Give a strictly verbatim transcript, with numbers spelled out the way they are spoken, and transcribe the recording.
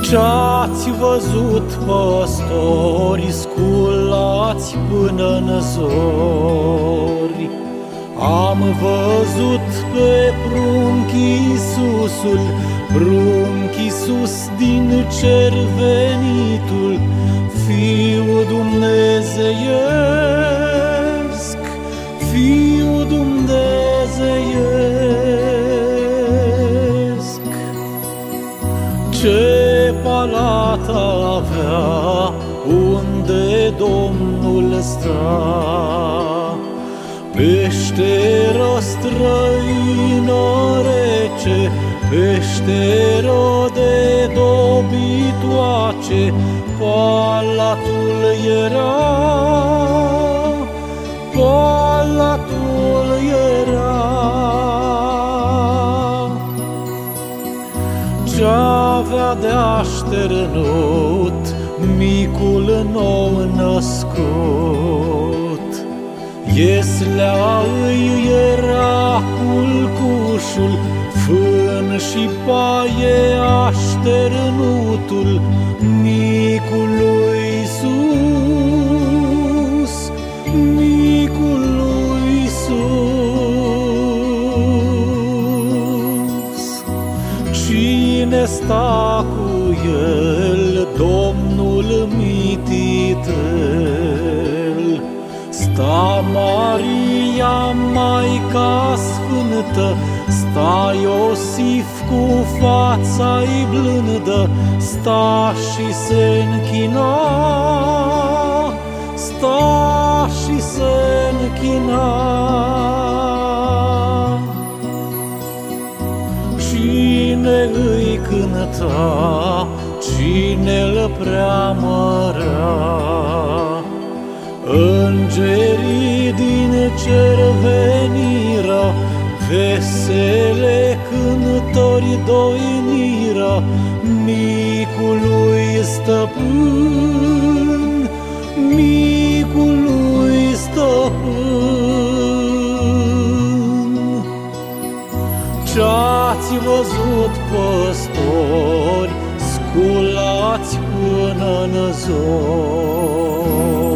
Ce-ați văzut, păstori, sculați până-n zori? Am văzut pe prunc Iisusul, prunc Iisus din cer venitul, Fiul dumnezeiesc, Fiul dumnezeiesc. Ce palat avea unde Domnul sta, peșteră străină rece, peșteră de dobitoace, palatul era, palatul era. Ce-avea de așternut micul nou născut, Ieslea îi era culcușul, fân și paie așternutul micului Iisus, micului Iisus. Cine sta cu el? Domnul mititel. Sta Maria, Maica Sfântă, sta Iosif cu fața-i blândă, sta și se închina, sta și se închina. Cine îi cânta, cine-l preamărea? Îngerii din cer veniră, vesele cântări doiniră micului stăpân, micului stăpân. Ce-ați văzut, păstori, sculați până-n zori?